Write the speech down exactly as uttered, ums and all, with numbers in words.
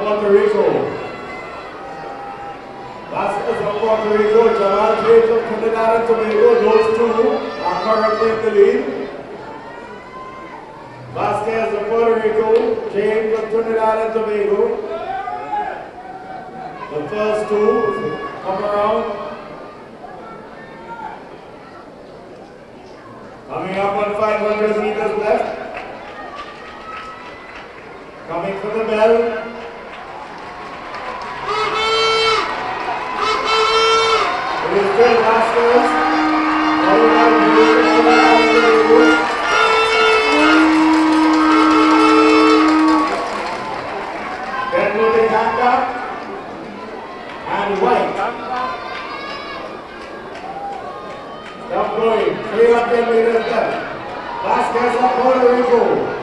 Puerto Rico. Vasquez of Puerto Rico, Jamal James of Trinidad and Tobago. Those two are currently in the lead. Vasquez of Puerto Rico, James of Trinidad and Tobago. The first two come around. Coming up on five hundred meters left. Coming for the bell. It is Bill Vasquez. Followed by Bill Then moving Hanga and White. Stop going. three hundred meters left. Vasquez of Puerto Rico.